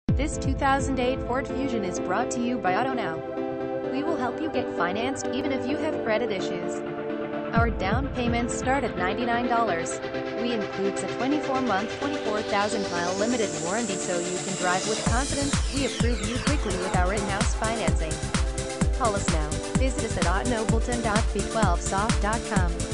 This 2008 Ford Fusion is brought to you by AutoNow. We will help you get financed, even if you have credit issues. Our down payments start at $99. We includes a 24-month, 24,000-mile limited warranty so you can drive with confidence. We approve you quickly with our in-house financing. Call us now. Visit us at autonowbelton.b12soft.com.